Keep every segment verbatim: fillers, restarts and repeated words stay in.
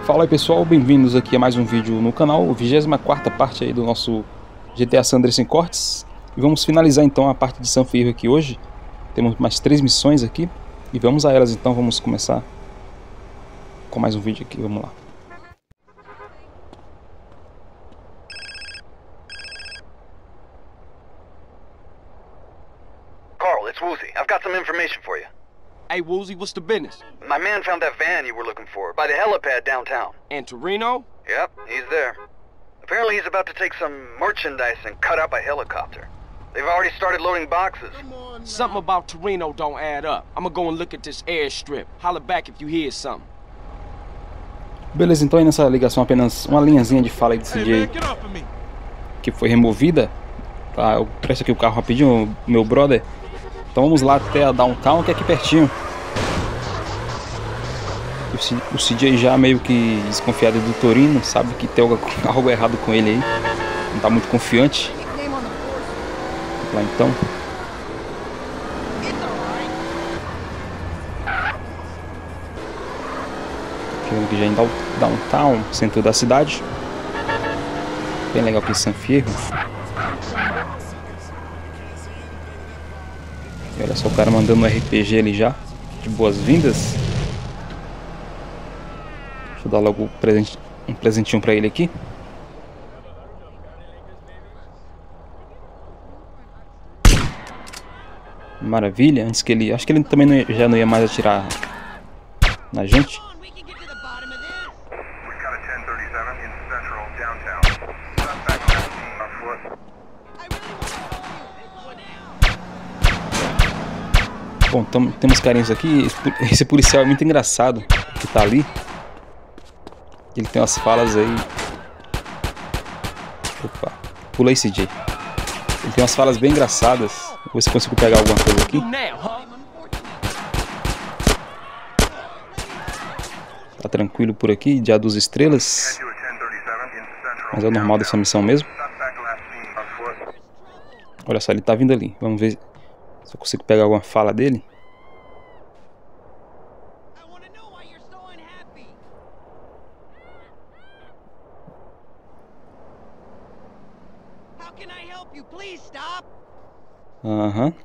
Fala aí pessoal, bem-vindos aqui a mais um vídeo no canal, a vigésima quarta parte aí do nosso G T A San Andreas sem cortes. E vamos finalizar então a parte de San Fierro aqui hoje. Temos mais três missões aqui e vamos a elas então, vamos começar com mais um vídeo aqui, vamos lá. Carl, it's Woozie. I've got some information for you. Hey, Woozie, what's the business? My man found that van you were looking for by the helipad downtown. And Torino? Yep, he's there. Apparently he's about to take some merchandise and cut up a helicopter. They've already started loading boxes. Something about Torino don't add up. I'm gonna go and look at this airstrip. Holler back if you hear something. Beleza, então aí nessa ligação apenas uma linhazinha de fala aí desse D J que foi removida. Tá, eu presto aqui o carro rapidinho, meu brother. Então vamos lá até a Downtown, que é aqui pertinho. O C J já meio que desconfiado do Torino, sabe que tem algo errado com ele aí. Não tá muito confiante. Vamos lá então. Chegando aqui já em Downtown, centro da cidade. Bem legal aqui em San Fierro. E olha só o cara mandando um R P G ali já, de boas-vindas. Deixa eu dar logo um, presente, um presentinho pra ele aqui. Maravilha, antes que ele... Acho que ele também não ia, já não ia mais atirar na gente. Bom, tam, temos carinhos aqui. Esse policial é muito engraçado que tá ali. Ele tem umas falas aí. Opa, pula aí, C J. Ele tem umas falas bem engraçadas. Vou ver se eu consigo pegar alguma coisa aqui. Tá tranquilo por aqui, dia duas estrelas. Mas é o normal dessa missão mesmo. Olha só, ele tá vindo ali. Vamos ver se eu consigo pegar alguma fala dele. Aham. Uhum.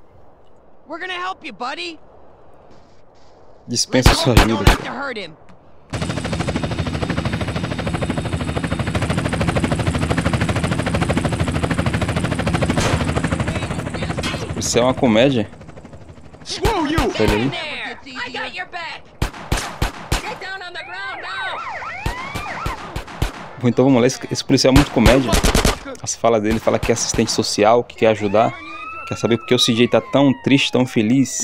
Dispensa sua ajuda. Isso é uma comédia. Olha aí. Bom, então vamos lá. Esse, esse policial é muito comédia. As falas dele, fala que é assistente social, que quer ajudar. Quer saber porque o C J tá tão triste, tão feliz.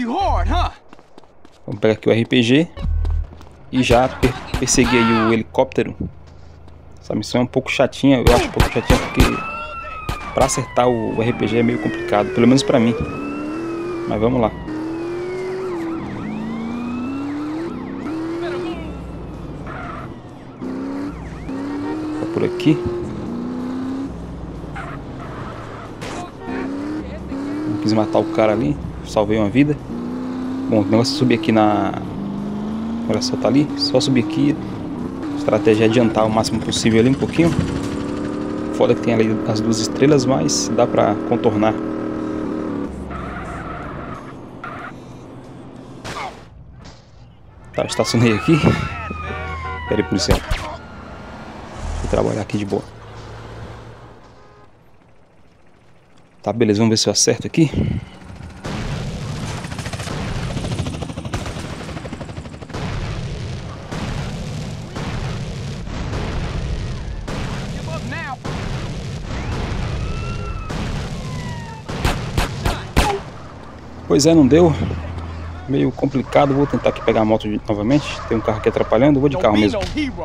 Vamos pegar aqui o R P G e já per perseguir aí o helicóptero. Essa missão é um pouco chatinha, eu acho um pouco chatinha porque pra acertar o R P G é meio complicado, pelo menos pra mim. Mas vamos lá. Tá por aqui. Não quis matar o cara ali, salvei uma vida. Bom, o negócio é subir aqui na... Olha só, tá ali, só subir aqui. A estratégia é adiantar o máximo possível ali um pouquinho. Foda que tem ali as duas estrelas, mas dá pra contornar. Tá, estacionei aqui. Pera aí, policial. Deixa eu trabalhar aqui de boa. Tá, beleza, vamos ver se eu acerto aqui. Pois é, não deu. Meio complicado, vou tentar aqui pegar a moto de, novamente. Tem um carro aqui atrapalhando, vou de carro mesmo.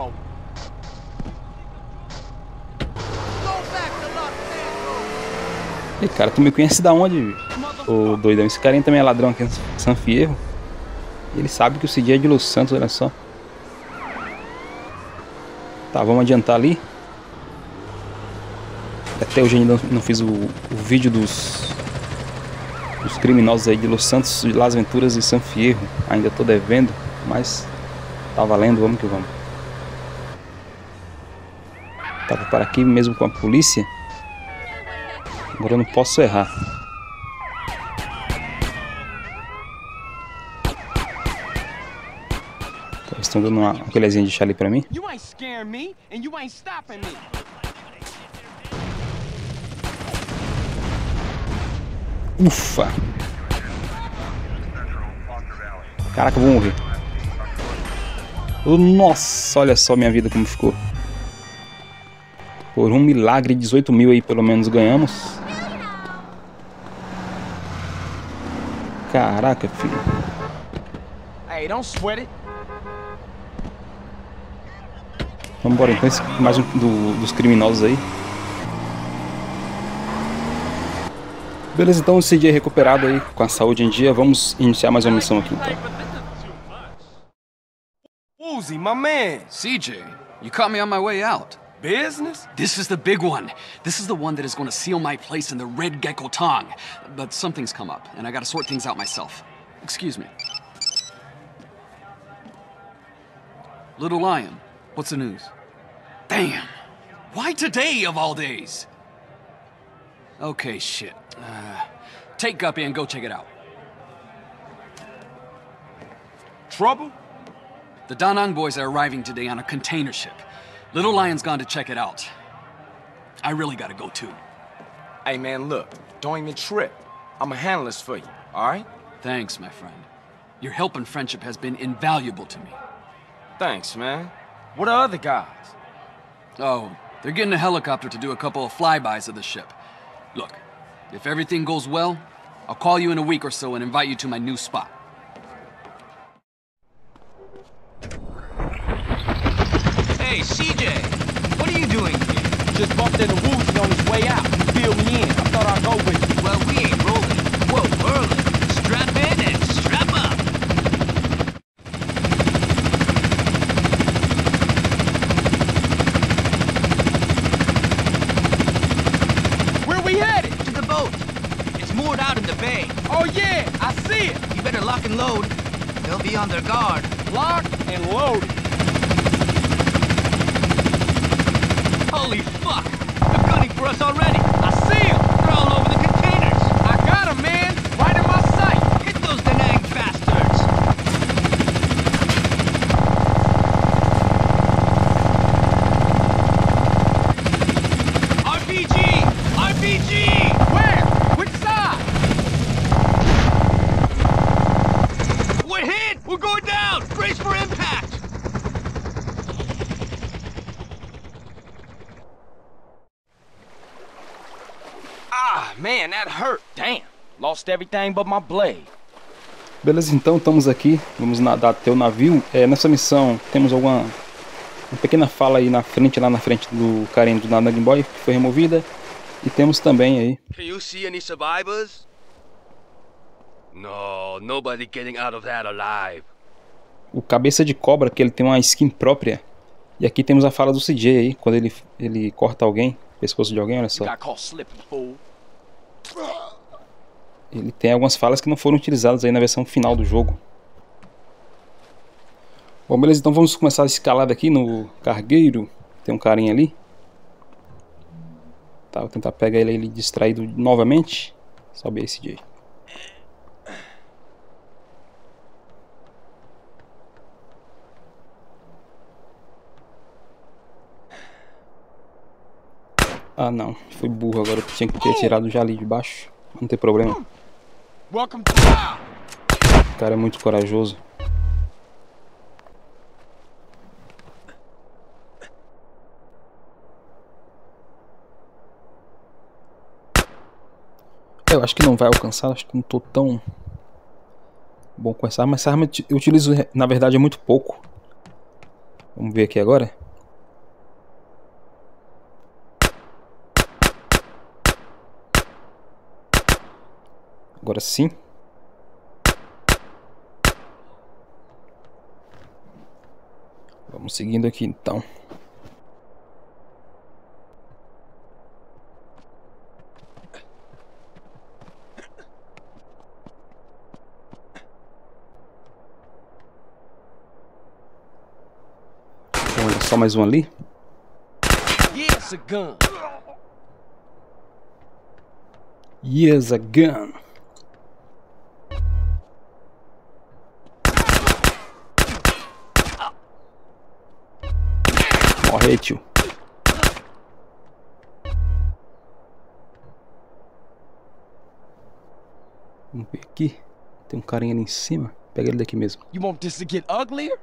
E cara, tu me conhece da onde, ô doidão? Esse carinha também é ladrão aqui em San Fierro. Ele sabe que o C J é de Los Santos, olha só. Tá, vamos adiantar ali. Até hoje ainda não fiz o, o vídeo dos, dos criminosos aí de Los Santos, de Las Venturas e San Fierro. Ainda tô devendo, mas tá valendo, vamos que vamos. Tava para aqui mesmo com a polícia. Agora eu não posso errar. Eles estão dando uma colherzinha de chá ali pra mim. Ufa! Caraca, eu vou morrer. Nossa, olha só minha vida como ficou. Por um milagre, dezoito mil aí pelo menos ganhamos. Caraca, filho. Hey, don't sweat it. Vamos embora então, esse, mais um do, dos criminosos aí. Beleza, então o C J recuperado aí, com a saúde em dia. Vamos iniciar mais uma missão aqui então. Woozie, my man. C J, you caught me on my way out. Business? This is the big one. This is the one that is going to seal my place in the Red Gecko Tong. But something's come up, and I gotta sort things out myself. Excuse me. Little Lion, what's the news? Damn! Why today, of all days? Okay, shit. Uh, take Guppy and go check it out. Trouble? The Da Nang boys are arriving today on a container ship. Little Lion's gone to check it out. I really gotta go too. Hey man, look, don't even trip. I'ma handle this for you, alright? Thanks, my friend. Your help and friendship has been invaluable to me. Thanks, man. What are other guys? Oh, they're getting a helicopter to do a couple of flybys of the ship. Look, if everything goes well, I'll call you in a week or so and invite you to my new spot. Hey, C J! What are you doing here? Just bumped into Woozie on his way out. He filled me in. I thought I'd go with you. Well, we ain't rolling. Whoa, early. Strap in and strap up. Where we headed? To the boat. It's moored out in the bay. Oh yeah, I see it. You better lock and load. They'll be on their guard. Lock and loaded. Holy fuck! They're gunning for us already! I see him! They're all over the containers! I got him, man! Right in my sight! Hit those Da Nang bastards! R P G! R P G! Where? Which side? We're hit! We're going down! Brace for impact! Ah, man, that hurt. Damn. Lost everything but my blade. Beleza, então estamos aqui. Vamos nadar até o navio. É, nessa missão temos alguma uma pequena fala aí na frente, lá na frente do carinha do Da Nang Boy, que foi removida. E temos também aí. Can you see any survivors? No, nobody getting out of that alive. O cabeça de cobra, que ele tem uma skin própria. E aqui temos a fala do C J aí, quando ele, ele corta alguém, pescoço de alguém, olha só. Ele tem algumas falas que não foram utilizadas aí na versão final do jogo. Bom, beleza, então vamos começar a escalada aqui no cargueiro. Tem um carinha ali. Tá, vou tentar pegar ele, ele distraído novamente. Sobe aí, C J. Ah não, fui burro agora, eu tinha que ter tirado já ali de baixo. Não tem problema. O cara é muito corajoso. Eu acho que não vai alcançar, acho que não tô tão bom com essa arma. Essa arma eu utilizo, na verdade, é muito pouco. Vamos ver aqui agora. Agora sim. Vamos seguindo aqui então. Olha só mais um ali. Here's a gun. Here's a gun. Morre, tio. Vamos ver aqui. Tem um carinha ali em cima. Pega ele daqui mesmo. You want this to get uglier?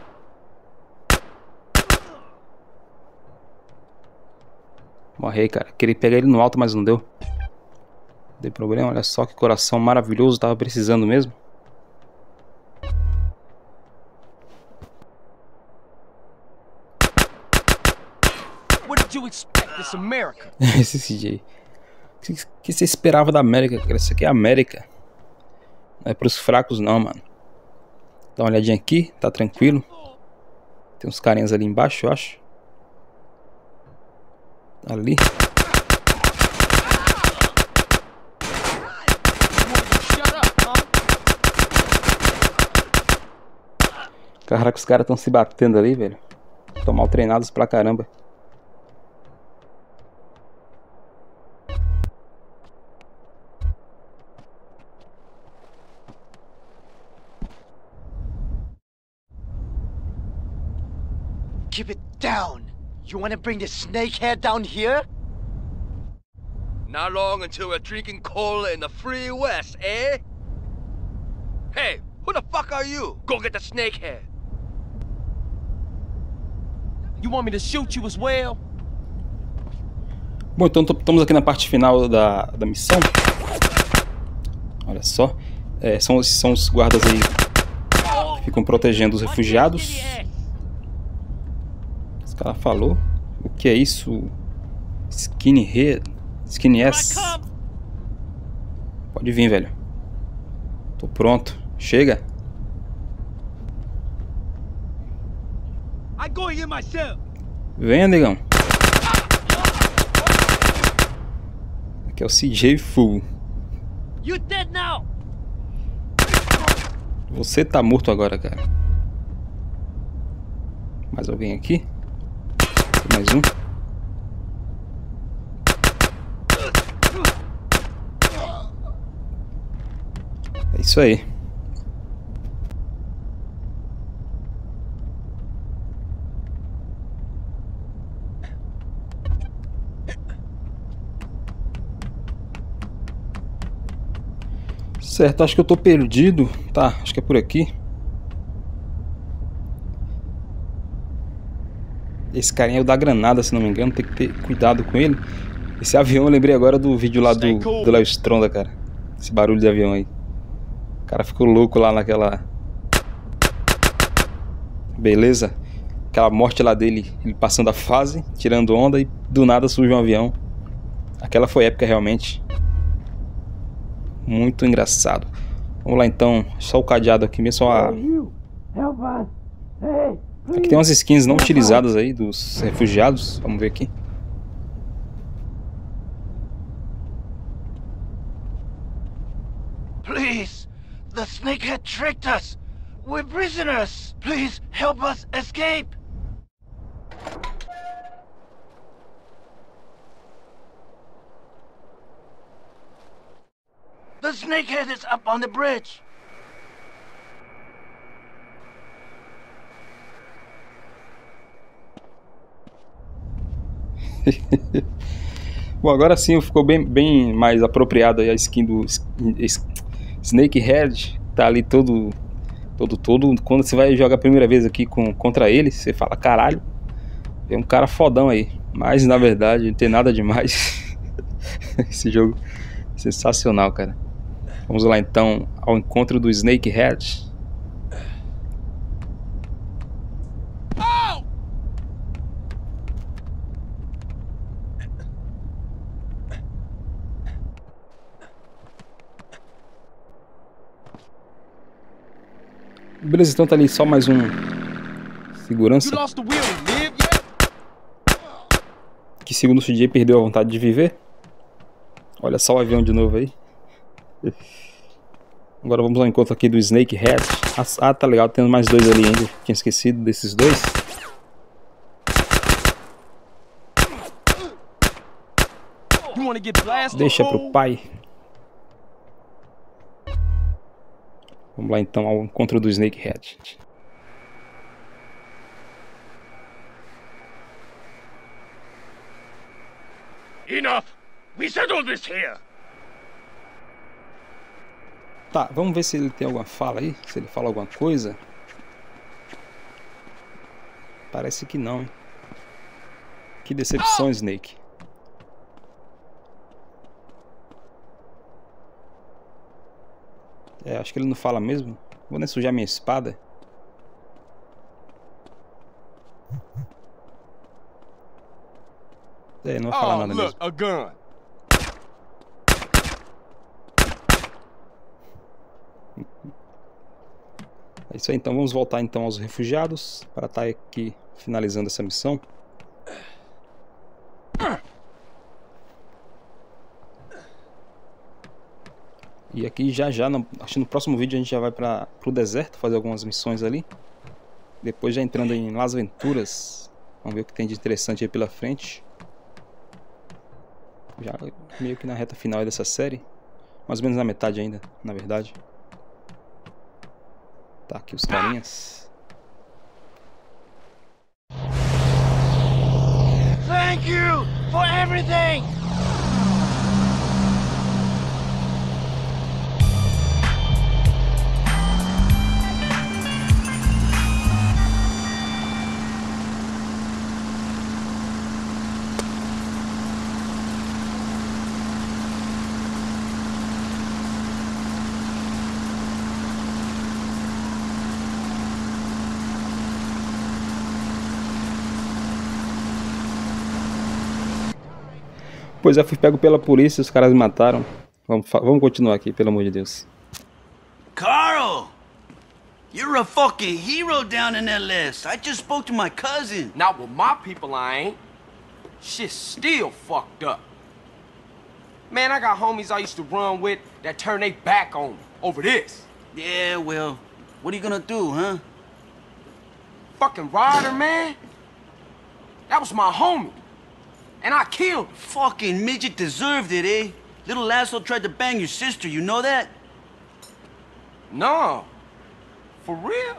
Morre aí, cara. Queria pegar ele no alto, mas não deu. Não tem problema. Olha só que coração maravilhoso. Tava precisando mesmo. What did you expect? This America? Esse C J. O que, que você esperava da América, cara? Isso aqui é América. Não é pros fracos não, mano. Dá uma olhadinha aqui, tá tranquilo. Tem uns carinhas ali embaixo, eu acho. Ali. Caraca, os caras estão se batendo ali, velho. Estão mal treinados pra caramba. Keep it down. You wanna bring the snakehead down here? Not long until we're drinking cola in the free west, eh? Hey, who the fuck are you? Go get the snakehead. You want me to shoot you as well? Bom, então estamos aqui na parte final da, da missão. Olha só. É, são, são os guardas aí que ficam protegendo os refugiados. Esse cara falou. O que é isso? Skinhead? Skinny ass? Pode vir, velho. Tô pronto. Chega. Venha, negão. Aqui é o C J Full. Você tá morto agora, cara. Mais alguém aqui? Tem mais um. É isso aí. Certo, acho que eu tô perdido. Tá, acho que é por aqui. Esse carinha é o da granada, se não me engano. Tem que ter cuidado com ele. Esse avião, eu lembrei agora do vídeo lá do, do Léo Stronda, cara. Esse barulho de avião aí. O cara ficou louco lá naquela... Beleza? Aquela morte lá dele, ele passando a fase, tirando onda, e do nada surge um avião. Aquela foi épica realmente. Muito engraçado. Vamos lá então. Só o cadeado aqui mesmo. Só a... Aqui tem umas skins não utilizadas aí dos refugiados. Vamos ver aqui. Please, the snakehead tricked us. We're prisoners. Please help us escape. The snakehead is up on the bridge. Bom, agora sim ficou bem, bem mais apropriado aí a skin do Snakehead. Tá ali todo, todo, todo. Quando você vai jogar a primeira vez aqui com, contra ele, você fala, caralho, é um cara fodão aí. Mas na verdade não tem nada demais. Esse jogo é sensacional, cara. Vamos lá então ao encontro do Snakehead. Beleza, então tá ali só mais um segurança. Que segundo o C J perdeu a vontade de viver. Olha só o avião de novo aí. Agora vamos ao encontro aqui do Snakehead. Ah, tá legal, temos mais dois ali ainda. Tinha esquecido desses dois. wanna get blasted? Deixa pro pai. Vamos lá então ao encontro do Snakehead. Enough! We settled this here! Tá, vamos ver se ele tem alguma fala aí. Se ele fala alguma coisa. Parece que não, hein? Que decepção, Snake. É, acho que ele não fala mesmo. Vou nem sujar minha espada. É, não vai falar Oh, nada look, mesmo. a gun. É isso aí, então vamos voltar então aos refugiados para estar aqui finalizando essa missão. E aqui já já, no, acho que no próximo vídeo a gente já vai para o deserto fazer algumas missões ali. Depois já entrando em Las Venturas. Vamos ver o que tem de interessante aí pela frente. Já meio que na reta final dessa série. Mais ou menos na metade ainda, na verdade. Tá aqui os carinhas. Thank you for everything! Pois é, fui pego pela polícia, os caras me mataram. Vamos, vamos continuar aqui, pelo amor de Deus. Carl! You're a fucking hero down in that list. I just spoke to my cousin. Not with my people, I ain't. Shit's still fucked up. Man, I got homies I used to run with that turned their back on me over this. Yeah, well, what are you gonna do, huh? Fucking Ryder, man. That was my homie. And I killed him. Fucking midget deserved it, eh? Little asshole tried to bang your sister, you know that? No. For real?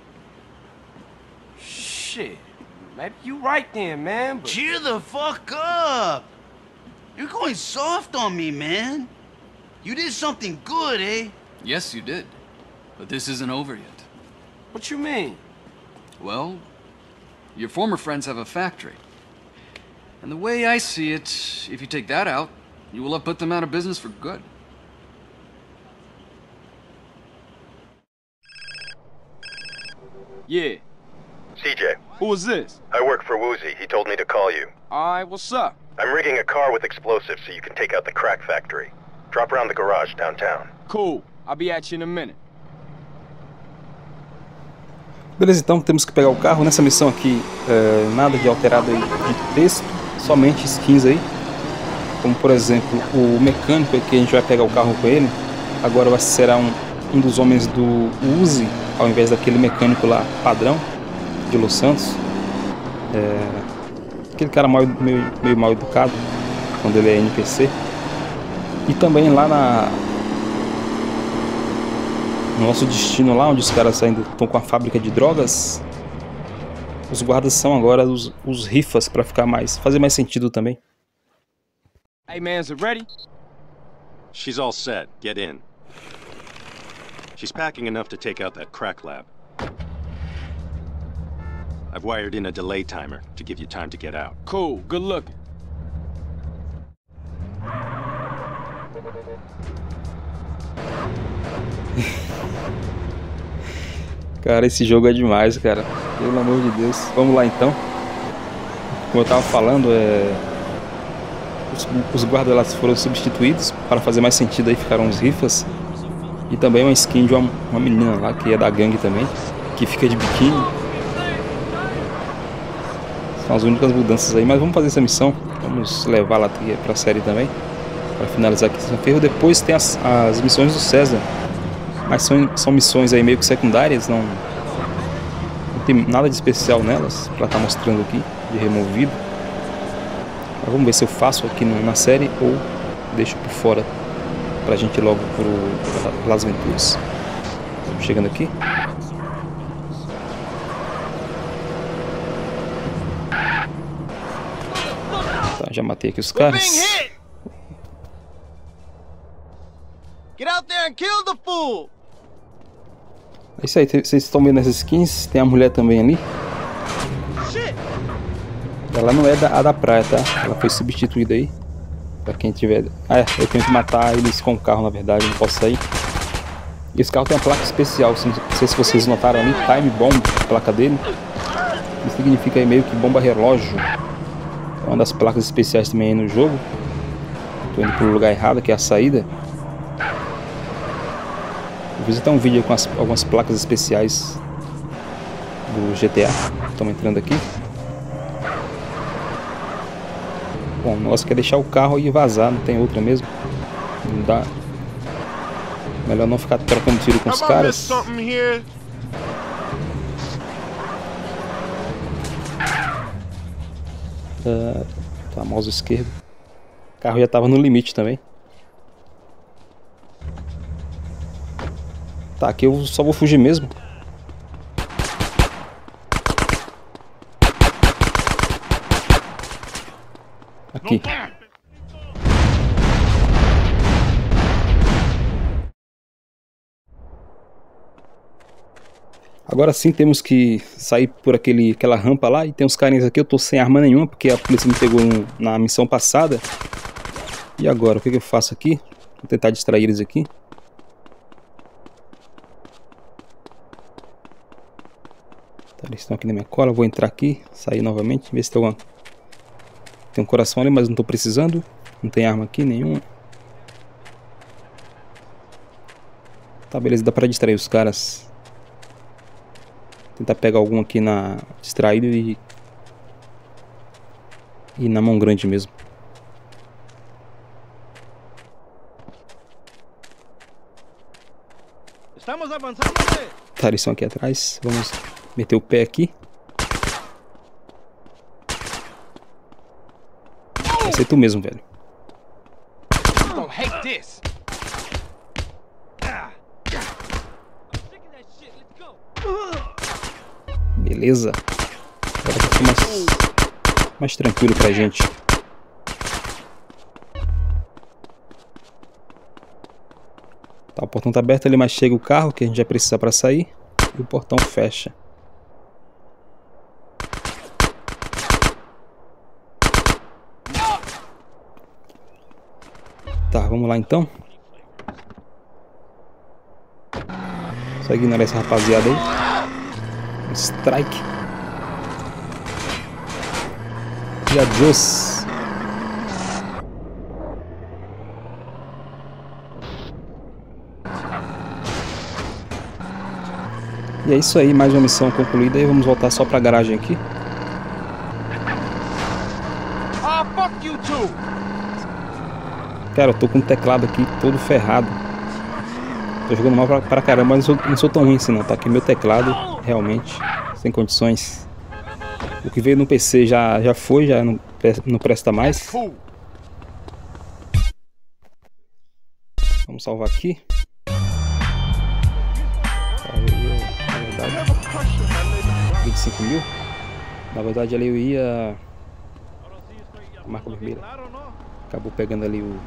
Shit. Maybe you right then, man, but... Cheer the fuck up! You're going soft on me, man. You did something good, eh? Yes, you did. But this isn't over yet. What you mean? Well, your former friends have a factory. And the way I see it, if you take that out, you will have put them out of business for good. Yeah. C J, Who was this? I work for Woozy. He told me to call you. Alright, what's up? I'm rigging a car with explosives so you can take out the crack factory. Drop around the garage downtown. Cool. I'll be at you in a minute. Beleza, então temos que pegar o carro. Nessa missão aqui, é, nada de alterado aí de texto, somente skins aí. Como por exemplo, o mecânico que a gente vai pegar o carro com ele, agora vai será um, um dos homens do Uzi, ao invés daquele mecânico lá padrão de Los Santos. É, aquele cara mal, meio, meio mal educado quando ele é N P C. E também lá na no nosso destino, lá onde os caras ainda estão com a fábrica de drogas, os guardas são agora os, os rifas, para ficar mais, fazer mais sentido também. Hey man, is it ready? She's all set. Get in. She's packing enough to take out that crack lab. I've wired in a delay timer to give you time to get out. Cool, good looking. Cara, esse jogo é demais, cara. Pelo amor de Deus. Vamos lá então. Como eu tava falando, é... os, os guardas lá foram substituídos para fazer mais sentido, aí ficaram os rifas. E também uma skin de uma, uma menina lá que é da gangue também, que fica de biquíni. São as únicas mudanças aí, mas vamos fazer essa missão. Vamos levar lá pra série também, para finalizar aqui esse ferro. Depois tem as, as missões do César. Mas são, são missões aí meio que secundárias, não, não tem nada de especial nelas, pra estar mostrando aqui, de removido. Vamos ver se eu faço aqui na série ou deixo por fora pra gente ir logo pro Las Venturas. Estamos chegando aqui. Tá, já matei aqui os caras. Get out there and kill the fool. É isso aí, vocês estão vendo as skins, tem a mulher também ali. Ela não é da, a da praia, tá? Ela foi substituída aí. Pra quem tiver... Ah, é, eu tenho que matar eles com o carro, na verdade, não posso sair. E esse carro tem uma placa especial, não sei se vocês notaram ali, Time Bomb, a placa dele. Isso significa aí meio que bomba relógio. É uma das placas especiais também aí no jogo. Tô indo pro lugar errado, que é a saída. Vou visitar um vídeo com as, algumas placas especiais do G T A. Estamos entrando aqui. Bom, o negócio é deixar o carro e vazar, não tem outra mesmo. Não dá. Melhor não ficar trocando tiro com os caras. Uh, tá, mouse esquerdo. O carro já tava no limite também. Tá, aqui eu só vou fugir mesmo. Aqui. Agora sim temos que sair por aquele, aquela rampa lá. E tem uns carinhas aqui, eu tô sem arma nenhuma, porque a polícia me pegou no, na missão passada. E agora, o que, que eu faço aqui? Vou tentar distrair eles aqui. Tá, eles estão aqui na minha cola, vou entrar aqui, sair novamente, ver se tem alguma... Tem um coração ali, mas não tô precisando. Não tem arma aqui nenhuma. Tá, beleza, dá pra distrair os caras. Tentar pegar algum aqui na... distraído e... E na mão grande mesmo. Estamos avançando. Tá, eles estão aqui atrás. Vamos meter o pé aqui. Vai ser tu mesmo, velho. Beleza. Agora vai ser mais, mais tranquilo pra gente. Tá, o portão tá aberto ali, mas chega o carro que a gente vai precisar pra sair. E o portão fecha. Tá, vamos lá então. Só ignorar essa rapaziada aí. Strike. E adiós. E é isso aí, mais uma missão concluída. E vamos voltar só pra garagem aqui. Ah, fuck you too. Cara, eu tô com o teclado aqui todo ferrado. Tô jogando mal pra, pra caramba, mas não sou, não sou tão ruim assim não, tá? Aqui meu teclado, realmente, sem condições. O que veio no P C já, já foi, já não, não presta mais. Vamos salvar aqui. Na verdade, vinte e cinco mil. Na verdade ali eu ia... Marca vermelha. Acabou pegando ali o...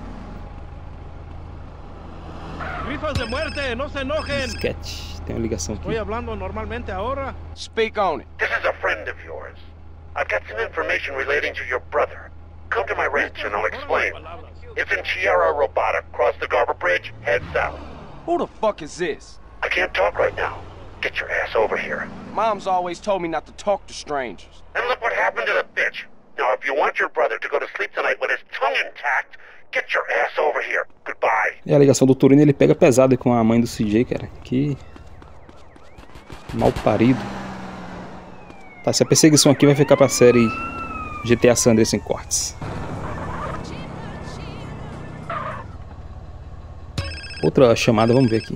Grifos de muerte, no se enojen. Sketch. Tem uma ligação aqui. Estoy hablando normalmente ahora. Speak on it. This is a friend of yours. I've got some information relating to your brother. Come to my ranch and I'll explain. It's in Tierra Robata, cross the Garber Bridge, head south. Who the fuck is this? I can't talk right now. Get your ass over here. Mom's always told me not to talk to strangers. And look what happened to the bitch. Now, if you want your brother to go to sleep tonight with his tongue intact, get your ass over here. Goodbye. E a ligação do Torino, ele pega pesado com a mãe do C J, cara. Que... mal parido. Tá, essa perseguição aqui vai ficar pra série G T A San Andreas sem cortes. Outra chamada, vamos ver aqui.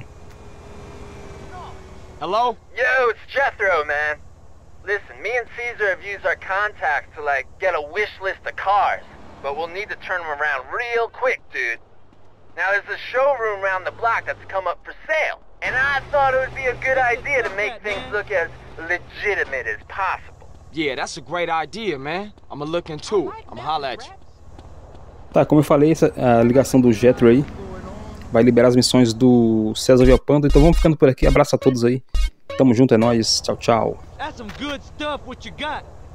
Hello? Yo, it's Jethro, man. Listen, me and Caesar have used our contacts to, like, get a wish list of cars. but we'll need to turn them around real quick, dude. Now, there's a showroom around the block that's come up for sale, and I thought it would be a good idea to make things look as legitimate as possible. Yeah, that's a great idea, man. I'ma look into it. I'ma holler at you. Tá, como eu falei, essa, a ligação do Jethro aí vai liberar as missões do César Villalpando. Então vamos ficando por aqui. Abraço a todos aí. Tamo junto, é nóis. Tchau, tchau. That's some good stuff what you got.